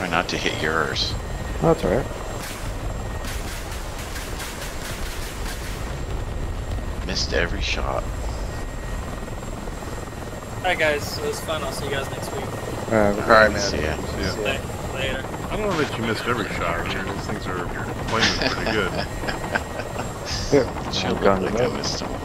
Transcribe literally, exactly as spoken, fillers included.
Try not to hit yours. Oh, that's alright. Missed every shot. Alright guys, it was fun. I'll see you guys next week. Alright, Alright, man. See ya. See ya. See ya. Later. I don't know that you missed every shot. I mean, those things are playing pretty good. Here, She'll I'm look going like to I move. missed them.